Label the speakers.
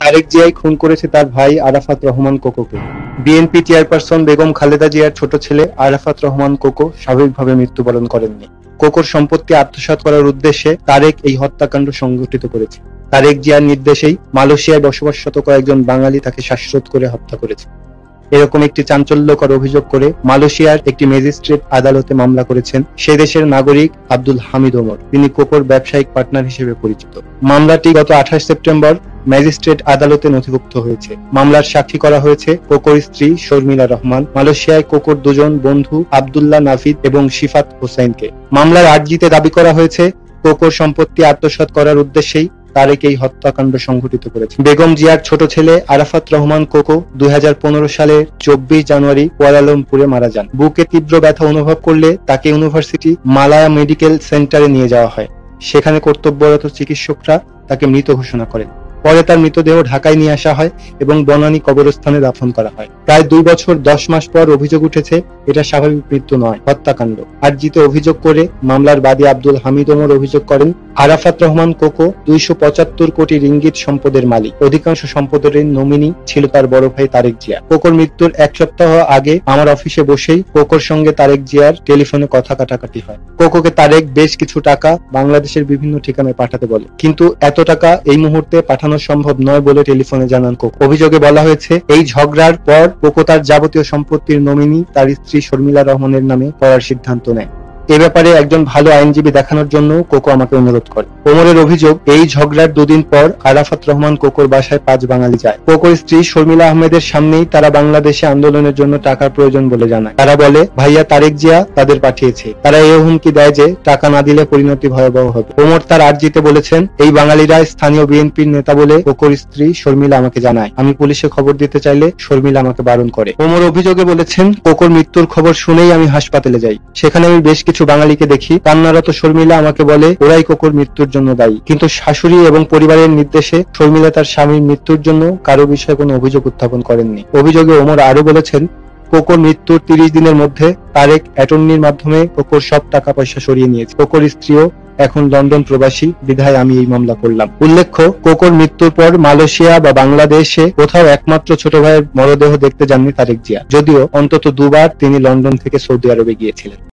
Speaker 1: তারেক জিয়াই খুন করেছে তার ভাই আরাফাত রহমান কোকোকে। বিএনপি চেয়ারপারসন বেগম খালেদা জিয়ার ছোট ছেলে আরাফাত রহমান কোকো স্বাভাবিকভাবে মৃত্যুবরণ করেননি। কোকোর সম্পত্তি আত্মসাৎ করার উদ্দেশ্যে তারেক এই হত্যাকাণ্ড সংঘটিত করেছে। তারেক জিয়ার নির্দেশেই মালয়েশিয়ায় বসবাসরত কয়েকজন বাঙালি তাকে শ্বাসরোধ করে হত্যা করেছে। এরকম একটি চাঞ্চল্যকর অভিযোগ করে মালয়েশিয়ার একটি ম্যাজিস্ট্রেট আদালতে মামলা করেছেন সে দেশের নাগরিক আব্দুল হামিদ ওমর। তিনি কোকোর ব্যবসায়িক পার্টনার হিসেবে পরিচিত। মামলাটি গত 28 সেপ্টেম্বর ম্যাজিস্ট্রেট আদালতে নথিভুক্ত হয়েছে। মামলার সাক্ষী করা হয়েছে কোকোর স্ত্রী শর্মিলা রহমান, মালয়েশিয়ায় কোকোর দুজন বন্ধু আব্দুল্লাহ নাফিদ এবং শিফাত হোসেনকে। মামলার আর্জিতে দাবি করা হয়েছে কোকোর সম্পত্তি আত্মসাৎ করার উদ্দেশ্যেই তারেক এই হত্যাকাণ্ড সংঘটিত করেছে। বেগম জিয়ার ছোট ছেলে আরাফাত রহমান কোকো 2015 সালের 24 জানুয়ারি কুয়ালালামপুরে মারা যান। বুকে তীব্র ব্যথা অনুভব করলে তাকে ইউনিভার্সিটি মালায়া মেডিকেল সেন্টারে নিয়ে যাওয়া হয়। সেখানে কর্তব্যরত চিকিৎসকরা তাকে মৃত ঘোষণা করেন। পরে তার মৃতদেহ ঢাকায় নিয়ে আসা হয় এবং বনানী কবরস্থানে দাফন করা হয়। প্রায় 2 বছর 10 মাস পর অভিযোগ উঠেছে এটা স্বাভাবিক মৃত্যু নয়, হত্যাকাণ্ড। আর্জিতে অভিযোগ করে মামলার বাদী আব্দুল হামিদ ওমর অভিযোগ করেন আরাফাত রহমান কোকো 275 কোটি রিঙ্গিত সম্পদের মালিক। অধিকাংশ সম্পদের নমিনি ছিল তার বড় ভাই তারেক জিয়া। কোকোর মৃত্যুর 1 সপ্তাহ আগে আমার অফিসে বসেই কোকোর সঙ্গে তারেক জিয়ার টেলিফোনে কথা কাটাকাটি হয়। কোকোকে তারেক বেশ কিছু টাকা বাংলাদেশের বিভিন্ন ঠিকানায় পাঠাতে বলে, কিন্তু এত টাকা এই মুহূর্তে পাঠানো সম্ভব নয় বলে টেলিফোনে জানান কোকো। অভিযোগে বলা হয়েছে এই ঝগড়ার পর কোকো তার যাবতীয় সম্পত্তির নমিনি তার স্ত্রী শর্মিলা রহমানের নামে করার সিদ্ধান্ত নেয়। এ ব্যাপারে একজন ভালো আইনজীবী দেখানোর জন্য কোকো আমাকে অনুরোধ করে। ওমরের অভিযোগ এই ঝগড়ার 2 দিন পর আরাফাত রহমান কোকোর বাসায় 5 বাঙালি যায়। কোকোর স্ত্রী শর্মিলা আহমেদের সামনেই তারা বাংলাদেশে আন্দোলনের জন্য টাকার প্রয়োজন বলে জানায়। তারা বলে ভাইয়া তারেক জিয়া তাদের পাঠিয়েছে। তারা এই হুমকি দেয় যে টাকা না দিলে পরিণতি ভয়াবহ হবে। ওমর তার আর্জিতে বলেছেন এই বাঙালিরা স্থানীয় বিএনপির নেতা বলে কোকোর স্ত্রী শর্মিলা আমাকে জানায়। আমি পুলিশে খবর দিতে চাইলে শর্মিলা আমাকে বারণ করে। ওমর অভিযোগে বলেছেন কোকোর মৃত্যুর খবর শুনেই আমি হাসপাতালে যাই। সেখানে আমি বেশ কিছু বাঙালিকে দেখি। কান্নারত শর্মিলা আমাকে বলে ওরাই কোকোর মৃত্যুর জন্য দায়ী, কিন্তু শাশুড়ি এবং পরিবারের নির্দেশে শর্মিলা তার স্বামীর মৃত্যুর জন্য কারো বিষয়ে কোনো অভিযোগ উত্থাপন করেননি। অভিযোগে ওমর আরো বলেছেন কোকোর মৃত্যুর 30 দিনের মধ্যে তারেক অ্যাটর্নির মাধ্যমে কোকোর সব টাকা পয়সা সরিয়ে নিয়েছে। কোকোর স্ত্রীও এখন লন্ডন প্রবাসী, বিধায় আমি এই মামলা করলাম। উল্লেখ্য কোকোর মৃত্যুর পর মালয়েশিয়া বা বাংলাদেশে কোথাও একমাত্র ছোট ভাইয়ের মরদেহ দেখতে যাননি তারেক জিয়া, যদিও অন্তত 2 বার তিনি লন্ডন থেকে সৌদি আরবে গিয়েছিলেন।